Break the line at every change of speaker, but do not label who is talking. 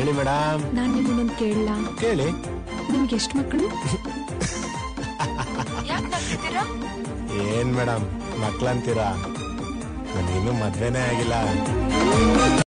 ಹೇಳಿ ಮೇಡಮ್.
ನಾನ್ ನಿಮ್ಮನ್ನೊಂದು ಕೇಳಲ್ಲ?
ಕೇಳಿ.
ನಿಮ್ಗೆ ಎಷ್ಟು ಮಕ್ಕಳು?
ಏನ್ ಮೇಡಮ್ ಮಕ್ಳಂತೀರಾ? ನನಗಿನ್ನೂ ಮದ್ವೆನೇ ಆಗಿಲ್ಲ.